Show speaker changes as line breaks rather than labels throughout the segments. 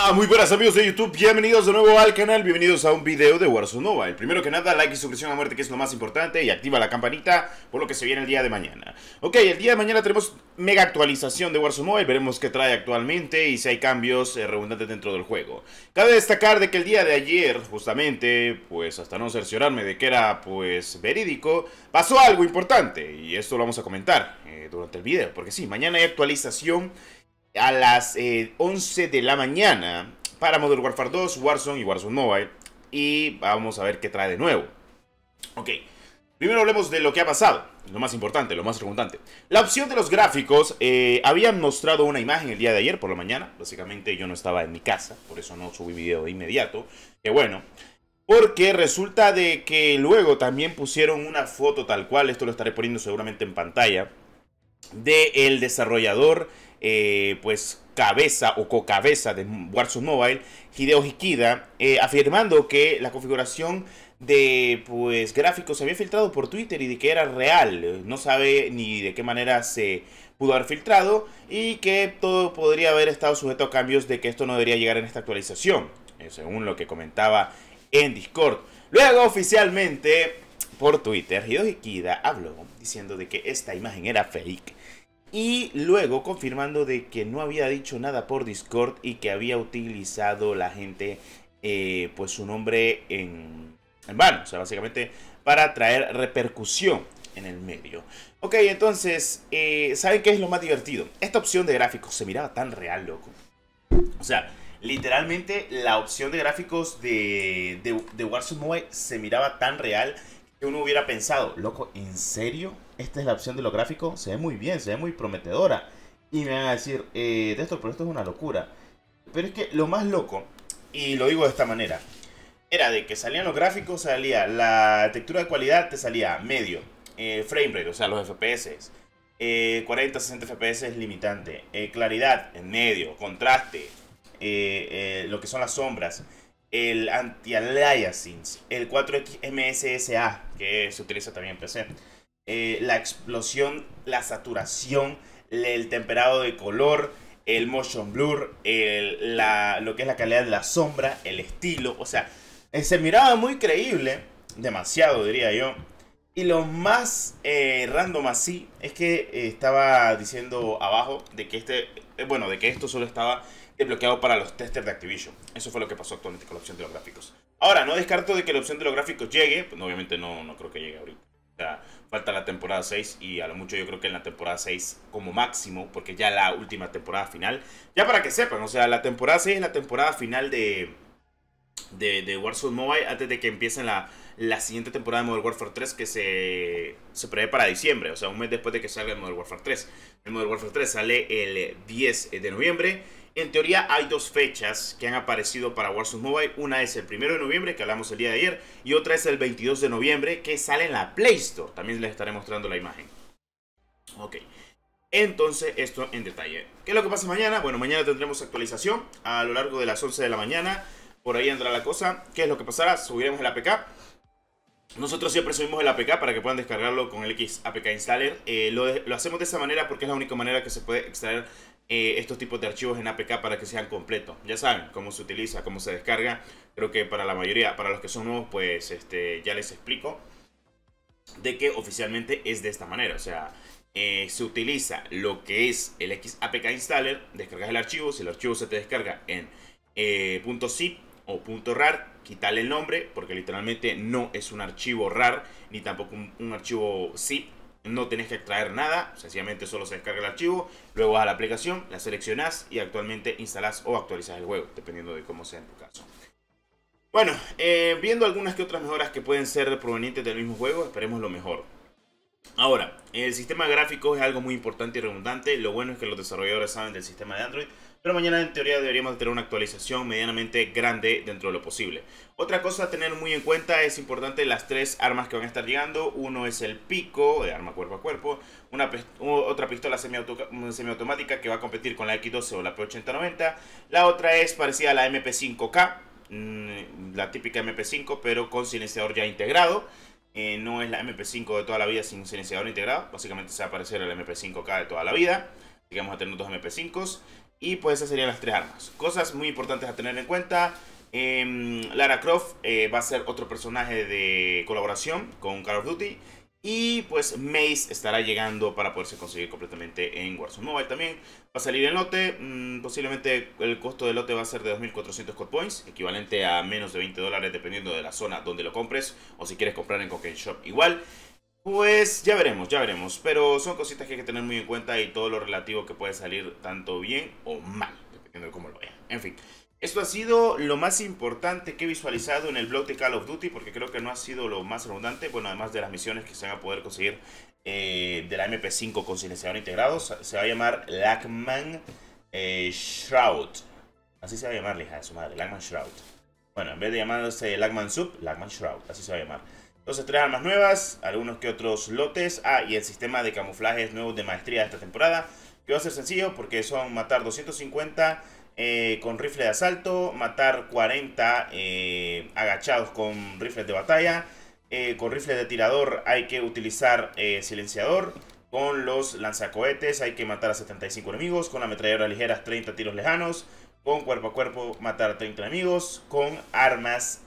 Muy buenas amigos de YouTube, bienvenidos de nuevo al canal, bienvenidos a un video de Warzone Mobile. Primero que nada, like y suscripción a muerte, que es lo más importante, y activa la campanita por lo que se viene el día de mañana. Ok, el día de mañana tenemos mega actualización de Warzone Mobile, veremos qué trae actualmente y si hay cambios redundantes dentro del juego. Cabe destacar de que el día de ayer, justamente, pues hasta no cerciorarme de que era pues verídico, pasó algo importante, y esto lo vamos a comentar durante el video, porque sí, mañana hay actualización a las 11 de la mañana para Modern Warfare 2, Warzone y Warzone Mobile. Y vamos a ver qué trae de nuevo. Ok, primero hablemos de lo que ha pasado. Lo más importante, lo más redundante. La opción de los gráficos, habían mostrado una imagen el día de ayer por la mañana. Básicamente yo no estaba en mi casa, por eso no subí video de inmediato. Que bueno, porque resulta de que luego también pusieron una foto tal cual, esto lo estaré poniendo seguramente en pantalla, del desarrollador, pues cabeza o co-cabeza de Warzone Mobile, Hideo Ikeda, afirmando que la configuración de pues gráficos se había filtrado por Twitter y de que era real. No sabe ni de qué manera se pudo haber filtrado y que todo podría haber estado sujeto a cambios, de que esto no debería llegar en esta actualización, según lo que comentaba en Discord. Luego oficialmente por Twitter, Hideo Ikeda habló diciendo de que esta imagen era fake. Y luego confirmando de que no había dicho nada por Discord y que había utilizado la gente pues su nombre en vano. O sea, básicamente para traer repercusión en el medio. Ok, entonces, ¿saben qué es lo más divertido? Esta opción de gráficos se miraba tan real, loco. O sea, literalmente la opción de gráficos de Warzone Mobile se miraba tan real que uno hubiera pensado, loco, ¿en serio? Esta es la opción de los gráficos, se ve muy bien, se ve muy prometedora. Y me van a decir, pero esto es una locura. Pero es que lo más loco, y lo digo de esta manera, era de que salían los gráficos, salía la textura de cualidad, te salía medio, frame rate, o sea, los FPS, 40-60 FPS es limitante, claridad en medio, contraste, lo que son las sombras, el anti-aliasing, el 4X MSSA, que se utiliza también en PC, la explosión, la saturación, el temperado de color, el motion blur, lo que es la calidad de la sombra, el estilo, o sea, se miraba muy creíble, demasiado diría yo. Y lo más random así es que estaba diciendo abajo de que de que esto solo estaba desbloqueado para los testers de Activision. Eso fue lo que pasó actualmente con la opción de los gráficos. Ahora, no descarto de que la opción de los gráficos llegue, pues obviamente no creo que llegue ahorita. O sea, falta la temporada 6 y a lo mucho yo creo que en la temporada 6 como máximo, porque ya la última temporada final, ya para que sepan, o sea, la temporada 6 es la temporada final de Warzone Mobile antes de que empiece la siguiente temporada de Modern Warfare 3, que se prevé para diciembre, o sea, un mes después de que salga el Modern Warfare 3. El Modern Warfare 3 sale el 10 de noviembre. En teoría hay dos fechas que han aparecido para Warzone Mobile. Una es el 1 de noviembre, que hablamos el día de ayer, y otra es el 22 de noviembre, que sale en la Play Store. También les estaré mostrando la imagen. Ok, entonces esto en detalle. ¿Qué es lo que pasa mañana? Bueno, mañana tendremos actualización a lo largo de las 11 de la mañana. Por ahí entra la cosa. ¿Qué es lo que pasará? Subiremos el APK. Nosotros siempre subimos el APK para que puedan descargarlo con el X APK Installer. Lo hacemos de esa manera porque es la única manera que se puede extraer estos tipos de archivos en APK para que sean completos. Ya saben cómo se utiliza, cómo se descarga. Creo que para la mayoría, para los que son nuevos, pues ya les explico de que oficialmente es de esta manera. O sea, se utiliza lo que es el X APK Installer, descargas el archivo. Si el archivo se te descarga en .zip o .rar, quitarle el nombre porque literalmente no es un archivo RAR ni tampoco un archivo zip. No tenés que extraer nada, sencillamente solo se descarga el archivo, luego vas a la aplicación, la seleccionás y actualmente instalás o actualizás el juego, dependiendo de cómo sea en tu caso. Bueno, viendo algunas que otras mejoras que pueden ser provenientes del mismo juego, esperemos lo mejor. Ahora, el sistema gráfico es algo muy importante y redundante. Lo bueno es que los desarrolladores saben del sistema de Android, pero mañana en teoría deberíamos tener una actualización medianamente grande dentro de lo posible. Otra cosa a tener muy en cuenta, es importante las tres armas que van a estar llegando. Uno es el pico, de arma cuerpo a cuerpo. Otra pistola semiautomática que va a competir con la X12 o la P8090. La otra es parecida a la MP5K, la típica MP5 pero con silenciador ya integrado. No es la MP5 de toda la vida sin silenciador integrado. Básicamente se va a parecer a la MP5K de toda la vida. Digamos a tener dos MP5s. Y pues esas serían las 3 armas. Cosas muy importantes a tener en cuenta. Lara Croft va a ser otro personaje de colaboración con Call of Duty. Y pues Mace estará llegando para poderse conseguir completamente en Warzone Mobile también. Va a salir el lote, posiblemente el costo del lote va a ser de 2400 Code Points, equivalente a menos de $20 dependiendo de la zona donde lo compres. O si quieres comprar en Cocaine Shop igual. Pues ya veremos, pero son cositas que hay que tener muy en cuenta y todo lo relativo que puede salir tanto bien o mal, dependiendo de cómo lo vean. En fin, esto ha sido lo más importante que he visualizado en el blog de Call of Duty, porque creo que no ha sido lo más abundante. Bueno, además de las misiones que se van a poder conseguir de la MP5 con silenciador integrado, se va a llamar Lachmann Shroud. Así se va a llamar, hija de su madre, Lachmann Shroud. Bueno, en vez de llamarse Lachmann Sub, Lachmann Shroud, así se va a llamar. Entonces 3 armas nuevas, algunos que otros lotes. Y el sistema de camuflajes nuevos de maestría de esta temporada, que va a ser sencillo porque son matar 250 con rifle de asalto, matar 40 agachados con rifles de batalla. Con rifle de tirador hay que utilizar silenciador. Con los lanzacohetes hay que matar a 75 enemigos. Con la ametralladora ligera 30 tiros lejanos. Con cuerpo a cuerpo matar a 30 enemigos. Con armas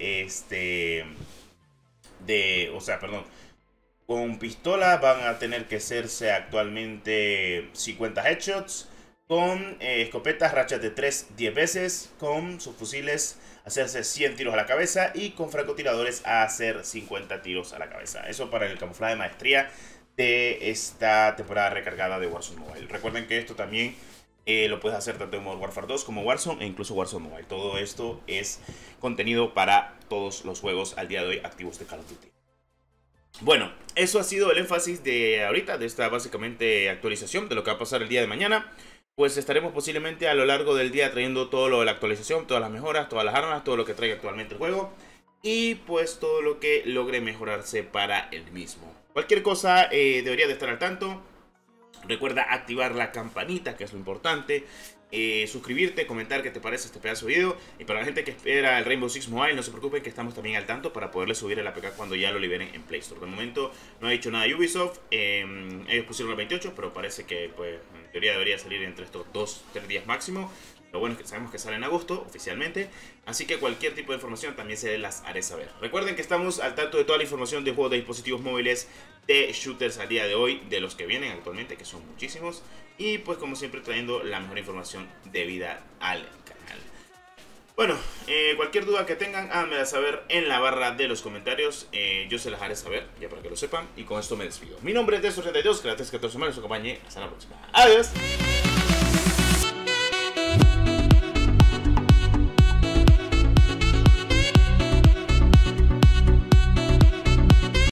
con pistola van a tener que hacerse actualmente 50 headshots. Con escopetas rachas de 3 10 veces. Con sus fusiles hacerse 100 tiros a la cabeza. Y con francotiradores a hacer 50 tiros a la cabeza. Eso para el camuflaje de maestría de esta temporada recargada de Warzone Mobile. Recuerden que esto también lo puedes hacer tanto en Modern Warfare 2 como Warzone e incluso Warzone Mobile. Todo esto es contenido para todos los juegos al día de hoy activos de Call of Duty. Bueno, eso ha sido el énfasis de ahorita, de esta básicamente actualización de lo que va a pasar el día de mañana. Pues estaremos posiblemente a lo largo del día trayendo todo lo de la actualización, todas las mejoras, todas las armas, todo lo que traiga actualmente el juego. Y pues todo lo que logre mejorarse para el mismo. Cualquier cosa debería de estar al tanto. Recuerda activar la campanita, que es lo importante. Suscribirte, comentar qué te parece este pedazo de video. Y para la gente que espera el Rainbow Six Mobile, no se preocupen que estamos también al tanto para poderle subir el APK cuando ya lo liberen en Play Store. De momento no ha dicho nada de Ubisoft. Ellos pusieron el 28, pero parece que pues en teoría debería salir entre estos 2-3 días máximo. Lo bueno es que sabemos que sale en agosto oficialmente, así que cualquier tipo de información también se las haré saber. Recuerden que estamos al tanto de toda la información de juegos de dispositivos móviles, de shooters al día de hoy, de los que vienen actualmente, que son muchísimos. Y pues como siempre trayendo la mejor información debida al canal. Bueno, cualquier duda que tengan, háganmela saber en la barra de los comentarios. Yo se las haré saber, ya para que lo sepan. Y con esto me despido. Mi nombre es Destor32, gracias que todos me los acompañe. Hasta la próxima. Adiós.